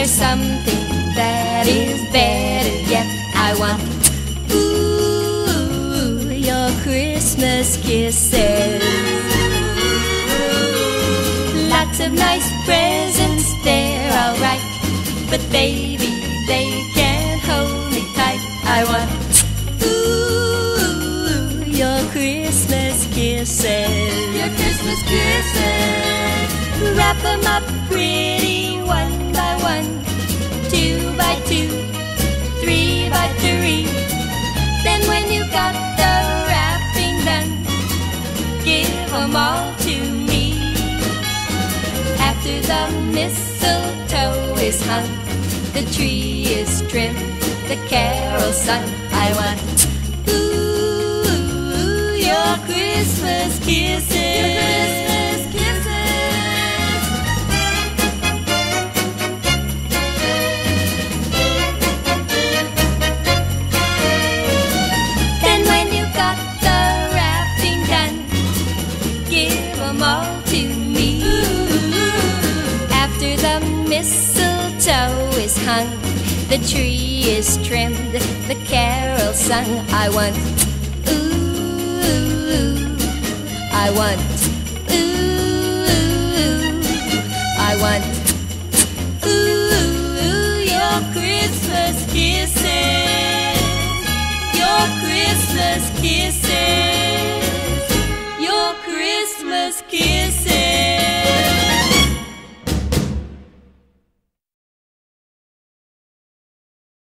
there's something that is better yet. I want, ooh, your Christmas kisses. Lots of nice presents, they're alright, but baby, they can't hold me tight. I want, ooh, your Christmas kisses. Your Christmas kisses. Wrap 'em up pretty, one by one, 2 by 2, 3 by 3. Then when you got the wrapping done, give 'em all to me. After the mistletoe is hung, the tree is trimmed, the carol's sung. I want, ooh, your Christmas kisses. Your Christmas kisses. Then when you got the wrapping done, give 'em all to me. After the mistletoe is hung, the tree is trimmed, the carol's sung. I want, ooh, I want, ooh, I want, ooh, your Christmas kisses. Your Christmas kisses.